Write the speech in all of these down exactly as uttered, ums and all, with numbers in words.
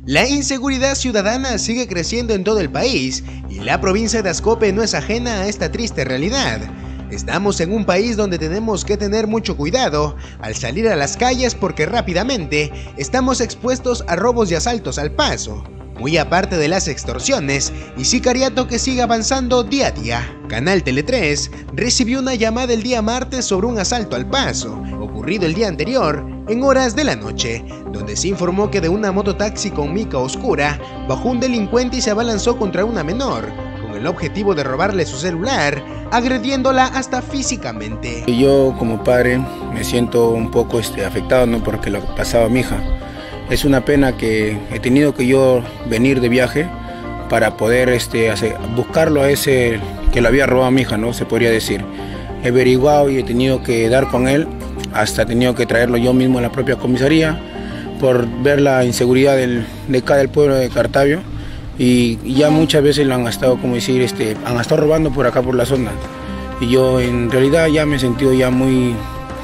La inseguridad ciudadana sigue creciendo en todo el país y la provincia de Ascope no es ajena a esta triste realidad. Estamos en un país donde tenemos que tener mucho cuidado al salir a las calles porque rápidamente estamos expuestos a robos y asaltos al paso, muy aparte de las extorsiones y sicariato que sigue avanzando día a día. Canal Tele tres recibió una llamada el día martes sobre un asalto al paso, ocurrido el día anterior en horas de la noche, donde se informó que de una mototaxi con mica oscura bajó un delincuente y se abalanzó contra una menor, con el objetivo de robarle su celular, agrediéndola hasta físicamente. Yo como padre me siento un poco este, afectado, ¿no? Porque lo pasaba a mi hija. Es una pena que he tenido que yo venir de viaje para poder este, hacer, buscarlo a ese que lo había robado a mi hija, ¿no? Se podría decir. He averiguado y he tenido que dar con él, hasta he tenido que traerlo yo mismo a la propia comisaría por ver la inseguridad del, de acá del pueblo de Cartavio. Y ya muchas veces lo han estado, como decir, este, han estado robando por acá por la zona. Y yo en realidad ya me he sentido ya muy...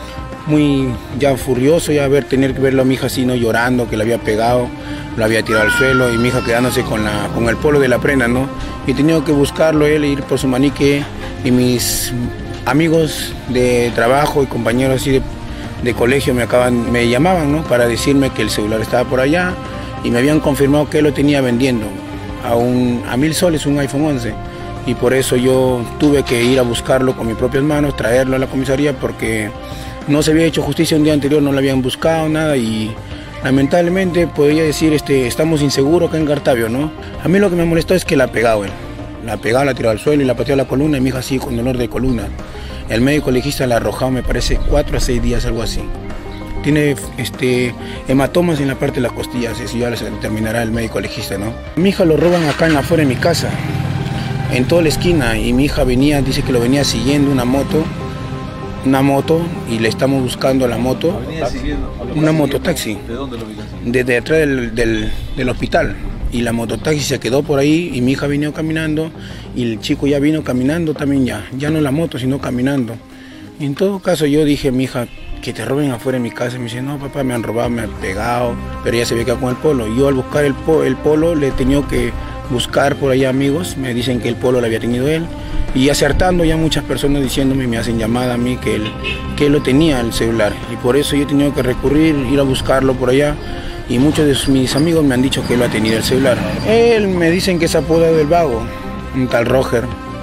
muy ya furioso, ya ver, tener que verlo a mi hija así, ¿no? Llorando, que le había pegado, lo había tirado al suelo y mi hija quedándose con, la, con el polo de la prenda, ¿no? Y he tenido que buscarlo él, ir por su manique, y mis amigos de trabajo y compañeros así de, de colegio me, acaban, me llamaban, ¿no? Para decirme que el celular estaba por allá y me habían confirmado que él lo tenía vendiendo a, un, a mil soles, un iPhone once. Y por eso yo tuve que ir a buscarlo con mis propias manos, traerlo a la comisaría porque no se había hecho justicia un día anterior, no lo habían buscado, nada, y lamentablemente podría decir, este, estamos inseguros acá en Cartavio, ¿no? A mí lo que me molestó es que la ha pegado él. La ha pegado, la ha tirado al suelo y la pateó a la columna y mi hija sigue con dolor de columna. El médico legista la ha arrojado, me parece, cuatro a seis días, algo así. Tiene este, hematomas en la parte de las costillas, eso ya lo determinará el médico legista, ¿no? Mi hija lo roban acá en afuera de mi casa, en toda la esquina, y mi hija venía, dice que lo venía siguiendo una moto, una moto y le estamos buscando la moto, una mototaxi. ¿De dónde lo vino? Desde atrás del, del, del hospital, y la mototaxi se quedó por ahí y mi hija vino caminando y el chico ya vino caminando también, ya ya no la moto sino caminando. Y en todo caso yo dije a mi hija que te roben afuera de mi casa, y me dice no papá, me han robado, me han pegado, pero ya se había quedado con el polo. Yo al buscar el, po, el polo le he tenido que buscar por allá amigos, me dicen que el polo lo había tenido él. Y acertando ya muchas personas diciéndome, me hacen llamada a mí que él, que él lo tenía el celular. Y por eso yo he tenido que recurrir, ir a buscarlo por allá. Y muchos de mis amigos me han dicho que él lo ha tenido el celular. Él me dicen que es apodado del vago, un tal Roger.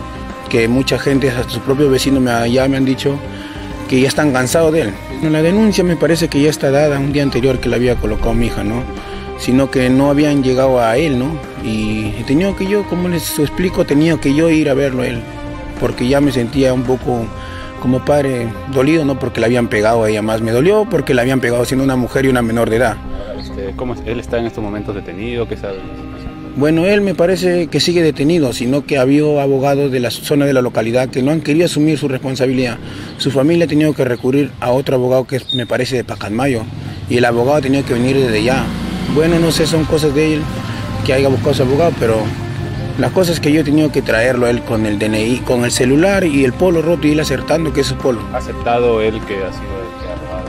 Que mucha gente, hasta sus propios vecinos me, ya me han dicho que ya están cansados de él. La denuncia me parece que ya está dada un día anterior que la había colocado mi hija, ¿no? Sino que no habían llegado a él, ¿no? Y he tenido que yo, como les explico, he tenido que yo ir a verlo a él, porque ya me sentía un poco como padre dolido, ¿no? Porque le habían pegado a ella más. Me dolió porque le habían pegado siendo una mujer y una menor de edad. Este, ¿cómo es? ¿Él está en estos momentos detenido? ¿Qué sabe? Bueno, él me parece que sigue detenido, sino que había abogados de la zona de la localidad que no han querido asumir su responsabilidad. Su familia ha tenido que recurrir a otro abogado que me parece de Pacasmayo, y el abogado ha tenido que venir desde allá. Bueno, no sé, son cosas de él que haya buscado a su abogado, pero la cosa es que yo he tenido que traerlo a él con el D N I, con el celular y el polo roto y él acertando que es su polo. ¿Ha aceptado él que ha sido el que ha robado?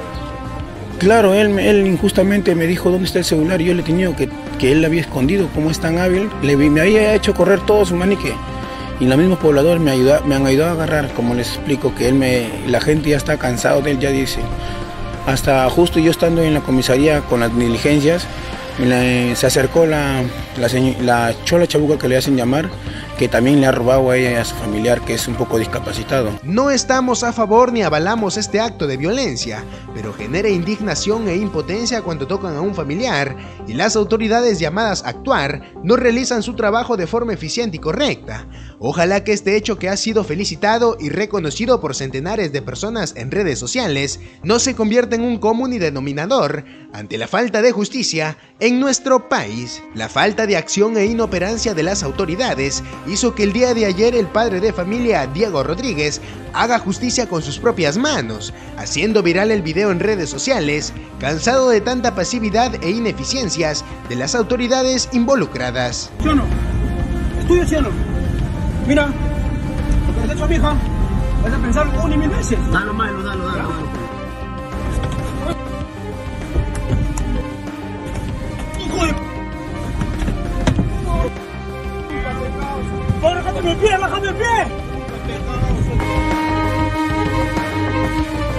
Claro, él, él injustamente me dijo dónde está el celular y yo le he tenido que, que él lo había escondido, como es tan hábil, le, me había hecho correr todo su manique. Y los mismos pobladores me, ayuda, me han ayudado a agarrar, como les explico, que él me, la gente ya está cansado de él, ya dice. Hasta justo yo estando en la comisaría con las diligencias, la, se acercó la, la, la chola chabuca que le hacen llamar, que también le ha robado a ella y a su familiar, que es un poco discapacitado. No estamos a favor ni avalamos este acto de violencia, pero genera indignación e impotencia cuando tocan a un familiar y las autoridades llamadas a actuar no realizan su trabajo de forma eficiente y correcta. Ojalá que este hecho, que ha sido felicitado y reconocido por centenares de personas en redes sociales, no se convierta en un común y denominador ante la falta de justicia en nuestro país. La falta de acción e inoperancia de las autoridades hizo que el día de ayer el padre de familia, Diego Rodríguez, haga justicia con sus propias manos, haciendo viral el video en redes sociales, cansado de tanta pasividad e ineficiencias de las autoridades involucradas. ¿Sí o no? ¿Estudio, sí o no? Mira, lo que le he hecho a mi hija, vas a pensar una y mil veces. Dalo, malo, dalo, dalo, dalo. Hijo de... ¡Bájame el pie, bájame el pie!